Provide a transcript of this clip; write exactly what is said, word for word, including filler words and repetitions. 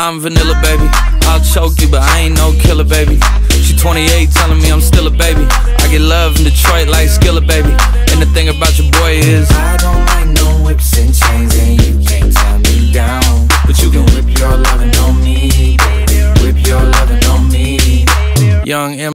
I'm vanilla, baby. I'll choke you, but I ain't no killer, baby. She twenty-eight, telling me I'm still a baby. I get love in Detroit like Skillet, baby. And the thing about your boy is I don't like no whips and chains, and you